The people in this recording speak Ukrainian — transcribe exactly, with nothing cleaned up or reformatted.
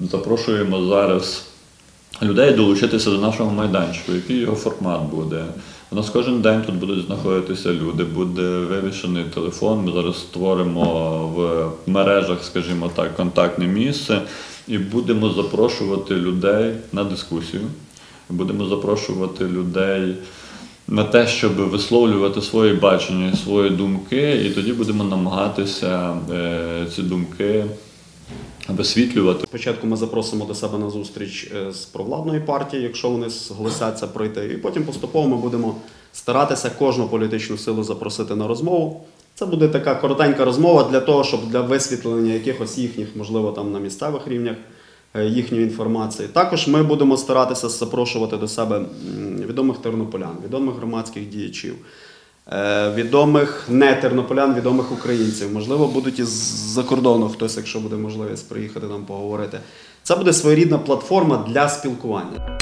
запрошуємо зараз людей долучитися до нашого майданчику, який його формат буде. У нас кожен день тут будуть знаходитися люди, буде вивішений телефон, ми зараз створимо в мережах, скажімо так, контактне місце і будемо запрошувати людей на дискусію, будемо запрошувати людей на те, щоб висловлювати свої бачення, свої думки, і тоді будемо намагатися е, ці думки висвітлювати. Спочатку ми запросимо до себе на зустріч з провладної партії, якщо вони зголосяться прийти, і потім поступово ми будемо старатися кожну політичну силу запросити на розмову. Це буде така коротенька розмова для того, щоб для висвітлення якихось їхніх, можливо, там на місцевих рівнях, їхньої інформації. Також ми будемо старатися запрошувати до себе відомих тернополян, відомих громадських діячів, відомих не тернополян, відомих українців. Можливо, будуть із-за кордону хтось, якщо буде можливість приїхати нам поговорити. Це буде своєрідна платформа для спілкування.